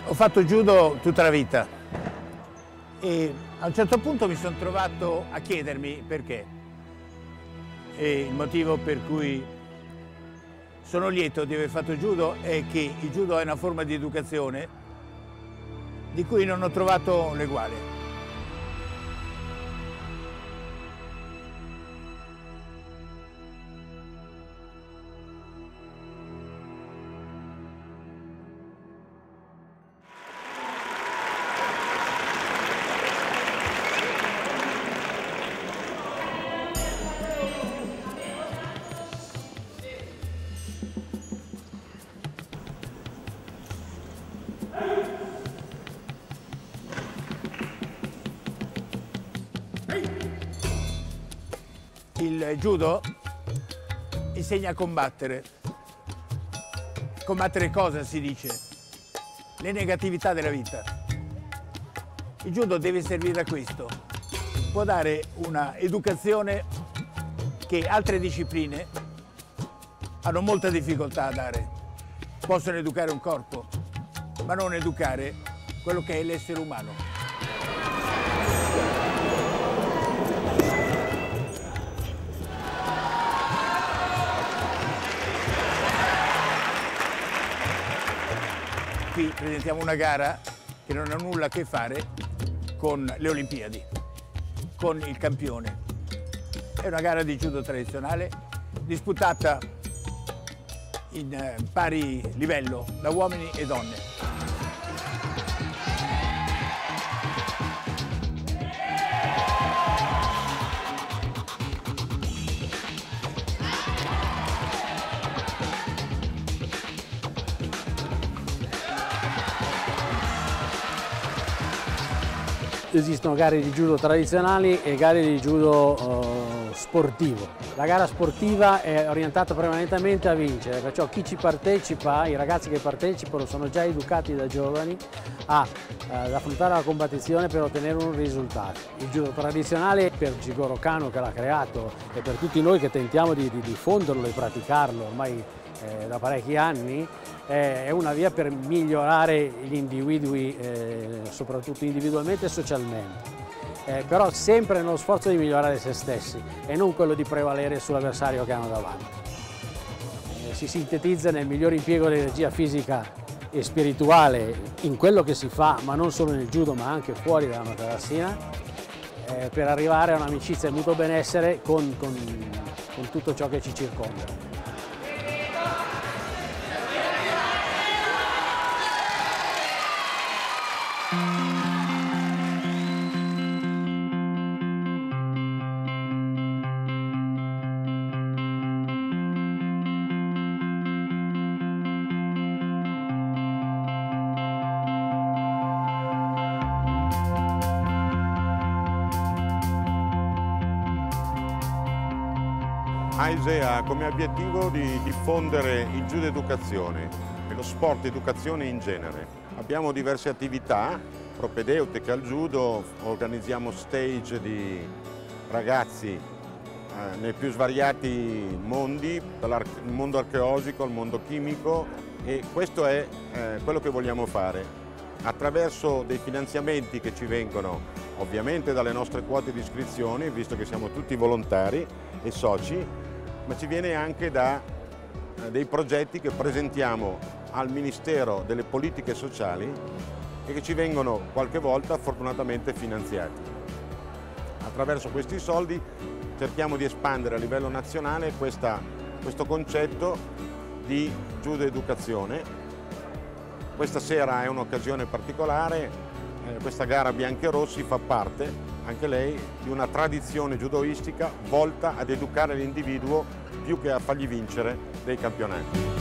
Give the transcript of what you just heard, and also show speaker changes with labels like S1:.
S1: Ho fatto judo tutta la vita e a un certo punto mi sono trovato a chiedermi perché. E il motivo per cui sono lieto di aver fatto judo è che il judo è una forma di educazione di cui non ho trovato l'eguale. Il judo insegna a combattere. Combattere cosa si dice? Le negatività della vita. Il judo deve servire a questo. Può dare una educazione che altre discipline hanno molta difficoltà a dare. Possono educare un corpo, ma non educare quello che è l'essere umano. Qui presentiamo una gara che non ha nulla a che fare con le Olimpiadi, con il campione. È una gara di judo tradizionale disputata in pari livello da uomini e donne.
S2: Esistono gare di judo tradizionali e gare di judo sportivo. La gara sportiva è orientata prevalentemente a vincere, perciò chi ci partecipa, i ragazzi che partecipano sono già educati da giovani ad affrontare la competizione per ottenere un risultato. Il judo tradizionale per Jigoro Kano che l'ha creato e per tutti noi che tentiamo di diffonderlo e praticarlo ormai da parecchi anni, è una via per migliorare gli individui, soprattutto individualmente e socialmente, però sempre nello sforzo di migliorare se stessi e non quello di prevalere sull'avversario che hanno davanti. Si sintetizza nel miglior impiego dell'energia fisica e spirituale in quello che si fa, ma non solo nel judo ma anche fuori dalla materassina, per arrivare a un'amicizia e mutuo benessere con tutto ciò che ci circonda.
S3: AISE ha come obiettivo di diffondere il judo educazione e lo sport educazione in genere. Abbiamo diverse attività propedeutiche al judo, organizziamo stage di ragazzi nei più svariati mondi, il mondo archeologico, il mondo chimico, e questo è quello che vogliamo fare. Attraverso dei finanziamenti che ci vengono ovviamente dalle nostre quote di iscrizione, visto che siamo tutti volontari e soci, ma ci viene anche da dei progetti che presentiamo al Ministero delle Politiche Sociali e che ci vengono qualche volta fortunatamente finanziati. Attraverso questi soldi cerchiamo di espandere a livello nazionale questo concetto di judo educazione. Questa sera è un'occasione particolare, questa gara bianchi e rossi fa parte anche lei di una tradizione judoistica volta ad educare l'individuo più che a fargli vincere dei campionati.